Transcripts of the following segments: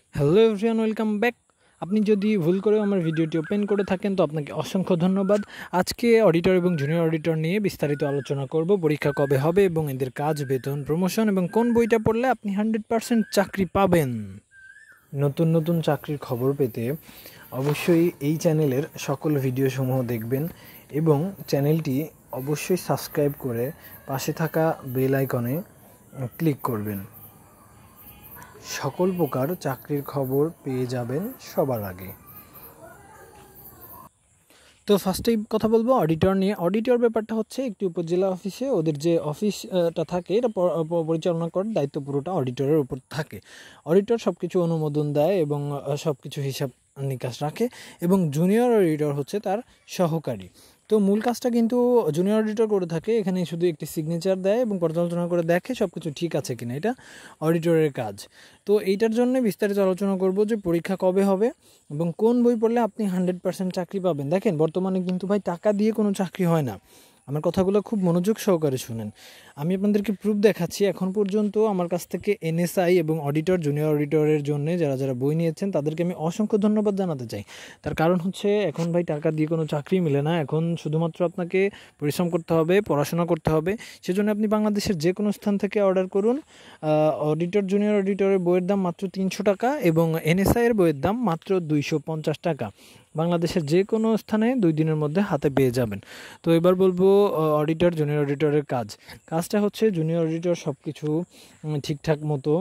Hello everyone, welcome back. আপনি যদি ভুল করে আমার ভিডিওটি ওপেন করে থাকেন তো আপনাকে অসংখ্য ধন্যবাদ। আজকে অডিটর এবং জুনিয়র অডিটর নিয়ে বিস্তারিত আলোচনা করব। পরীক্ষা কবে হবে এবং এদের কাজ, বেতন, প্রমোশন এবং কোন বইটা পড়লে আপনি 100% চাকরি পাবেন। নতুন নতুন চাকরির খবর পেতে অবশ্যই এই চ্যানেলের সকল ভিডিওসমূহ দেখবেন এবং চ্যানেলটি অবশ্যই সাবস্ক্রাইব করে পাশে থাকা বেল আইকনে ক্লিক করবেন। সকল প্রকার চাকরির খবর পেয়ে যাবেন সবার আগে। তো ফার্স্টেই কথা বলবো অডিটর নিয়ে। অডিটর ব্যাপারটা হচ্ছে একটি উপজেলা অফিসে ওদের যে অফিসটা থাকে এটা পরিচালনা করার দায়িত্ব পুরোটা অডিটরের উপর থাকে। অডিটর সব কিছু অনুমোদন দেয় এবং সব কিছু হিসাব নিকাশ রাখে এবং জুনিয়র অডিটর হচ্ছে তার সহকারী। তো মূল কাজটা কিন্তু জুনিয়র অডিটর করে থাকে, এখানে শুধু একটি সিগনেচার দেয় এবং পর্যালোচনা করে দেখে সব কিছু ঠিক আছে কিনা, এটা অডিটরের কাজ। তো এইটার জন্য বিস্তারিত আলোচনা করব যে পরীক্ষা কবে হবে এবং কোন বই পড়লে আপনি 100% চাকরি পাবেন। দেখেন বর্তমানে কিন্তু ভাই টাকা দিয়ে কোনো চাকরি হয় না। আমার কথাগুলো খুব মনোযোগ সহকারে শুনেন। আমি আপনাদেরকে প্রুফ দেখাচ্ছি। এখন পর্যন্ত আমার কাছ থেকে এনএসআই এবং অডিটর, জুনিয়র অডিটরের জন্য যারা যারা বই নিয়েছেন তাদেরকে আমি অসংখ্য ধন্যবাদ জানাতে চাই। তার কারণ হচ্ছে এখন ভাই টাকা দিয়ে কোনো চাকরি মিলে না। এখন শুধুমাত্র আপনাকে পরিশ্রম করতে হবে, পড়াশোনা করতে হবে। সেজন্য আপনি বাংলাদেশের যে কোনো স্থান থেকে অর্ডার করুন। অডিটর, জুনিয়র অডিটরের বইয়ের দাম মাত্র 300 টাকা এবং এনএসআইয়ের বইয়ের দাম মাত্র 250 টাকা। বাংলাদেশের যে কোনো স্থানে 2 দিনের মধ্যে হাতে পেয়ে যাবেন। তো এবার বলবো অডিটর, জুনিয়র অডিটরের কাজটা হচ্ছে জুনিয়র অডিটর সব কিছু ঠিকঠাক মতো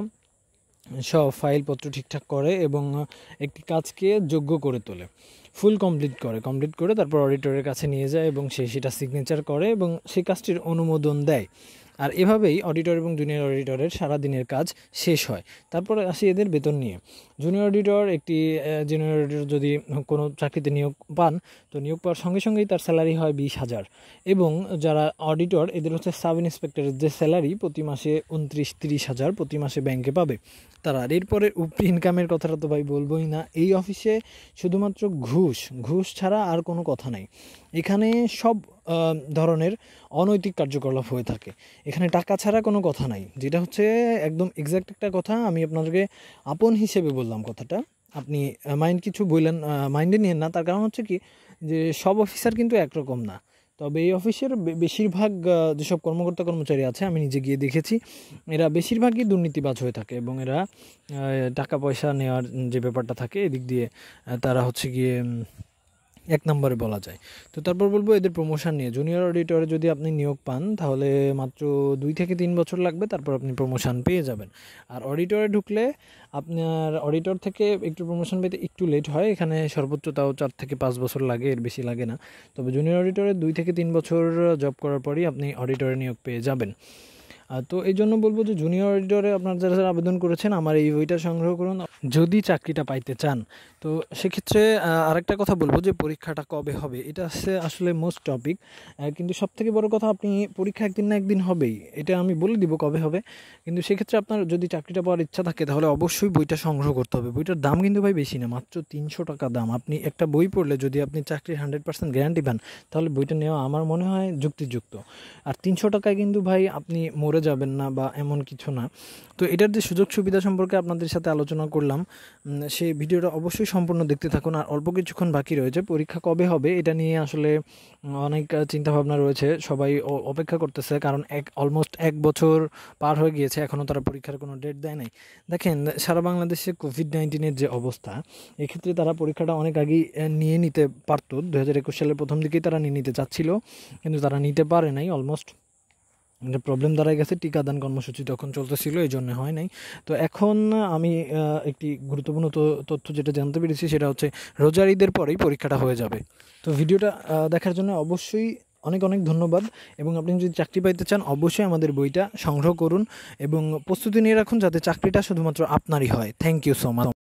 সব ফাইলপত্র ঠিকঠাক করে এবং একটি কাজকে যোগ্য করে তোলে, ফুল কমপ্লিট করে তারপর অডিটরের কাছে নিয়ে যায় এবং সে সেটা সিগনেচার করে এবং সেই কাজটির অনুমোদন দেয়। আর এভাবেই অডিটর এবং জুনিয়র অডিটরের সারাদিনের কাজ শেষ হয়। তারপরে আসি এদের বেতন নিয়ে। জুনিয়র অডিটর জুনিয়র অডিটর যদি কোনো চাকরিতে নিয়োগ পান তো নিয়োগ পাওয়ার সঙ্গে সঙ্গেই তার স্যালারি হয় 20,000 এবং যারা অডিটর এদের হচ্ছে সাব ইন্সপেক্টরের যে স্যালারি প্রতি মাসে 29-30,000 প্রতি মাসে ব্যাংকে পাবে তারা। আর এরপরে উপরি ইনকামের কথাটা তো ভাই বলবোই না। এই অফিসে শুধুমাত্র ঘুষ ছাড়া আর কোনো কথা নাই। এখানে সব ধরনের অনৈতিক কার্যকলাপ হয়ে থাকে। এখানে টাকা ছাড়া কোনো কথা নাই, যেটা হচ্ছে একদম এক্স্যাক্ট একটা কথা। আমি আপনাদেরকে আপন হিসেবে বললাম কথাটা, আপনি কিছু বললেন মাইন্ডে নিয়েন না। তার কারণ হচ্ছে কি যে সব অফিসার কিন্তু একরকম না। তবে এই অফিসের বেশিরভাগ যেসব কর্মচারী আছে আমি নিজে গিয়ে দেখেছি, এরা বেশিরভাগই দুর্নীতিবাজ হয়ে থাকে এবং এরা টাকা পয়সা নেওয়ার যে ব্যাপারটা থাকে এদিক দিয়ে তারা হচ্ছে গিয়ে এক নম্বরে বলা যায়। তো তারপর বলবো এদের প্রমোশন নিয়ে। জুনিয়র অডিটরে যদি আপনি নিয়োগ পান তাহলে মাত্র 2 থেকে 3 বছর লাগবে, তারপর আপনি প্রমোশন পেয়ে যাবেন। আর অডিটরে ঢুকলে আপনার অডিটর থেকে একটু প্রমোশন পেতে একটু লেট হয়, এখানে সর্বোচ্চ তাও 4 থেকে 5 বছর লাগে, এর বেশি লাগে না। তবে জুনিয়র অডিটরে 2 থেকে 3 বছর জব করার পরই আপনি অডিটরে নিয়োগ পেয়ে যাবেন। তো এই জন্য বলবো যে জুনিয়র অডিটরে আপনারা যারা যারা আবেদন করেছেন আমার এই বইটা সংগ্রহ করুন যদি চাকরিটা পাইতে চান। তো সেক্ষেত্রে আরেকটা কথা বলবো যে পরীক্ষাটা কবে হবে, এটা আসলে মোস্ট টপিক। কিন্তু সবথেকে বড় কথা, আপনি পরীক্ষা একদিন না একদিন হবেই, এটা আমি বলে দিব কবে হবে। কিন্তু সেক্ষেত্রে আপনার যদি চাকরিটা পাওয়ার ইচ্ছা থাকে তাহলে অবশ্যই বইটা সংগ্রহ করতে হবে। বইটার দাম কিন্তু ভাই বেশি না, মাত্র 300 টাকা দাম। আপনি একটা বই পড়লে যদি আপনি চাকরির 100% গ্যারান্টি পান তাহলে বইটা নেওয়া আমার মনে হয় যুক্তিযুক্ত। আর 300 টাকায় কিন্তু ভাই আপনি মরে যাবেন না বা এমন কিছু না। তো এটার যে সুযোগ সুবিধা সম্পর্কে আপনাদের সাথে আলোচনা করলাম, সেই ভিডিওটা অবশ্যই সম্পূর্ণ দেখতে থাকুন। আর অল্প কিছুক্ষণ বাকি রয়েছে, পরীক্ষা কবে হবে এটা নিয়ে আসলে অনেক চিন্তাভাবনা রয়েছে, সবাই অপেক্ষা করতেছে। কারণ অলমোস্ট 1 বছর পার হয়ে গিয়েছে, এখনও তারা পরীক্ষার কোনো ডেট দেয় নাই। দেখেন সারা বাংলাদেশে কোভিড-19 যে অবস্থা, এক্ষেত্রে তারা পরীক্ষাটা অনেক আগেই নিয়ে নিতে পারতো। 2021 সালের প্রথম দিকেই তারা নিয়ে নিতে চাচ্ছিল, কিন্তু তারা নিতে পারে নাই। অলমোস্ট প্রবলেম দাঁড়ায় গেছে, টিকাদান কর্মসূচি তখন চলতেছিল, এই জন্য হয় নাই। তো এখন আমি একটি গুরুত্বপূর্ণ তথ্য যেটা জানতে পেরেছি সেটা হচ্ছে রোজার ঈদের পরেই পরীক্ষাটা হয়ে যাবে। তো ভিডিওটা দেখার জন্য অবশ্যই অনেক অনেক ধন্যবাদ। এবং আপনি যদি চাকরি পাইতে চান অবশ্যই আমাদের বইটা সংগ্রহ করুন এবং প্রস্তুতি নিয়ে রাখুন যাতে চাকরিটা শুধুমাত্র আপনারই হয়। Thank you so much.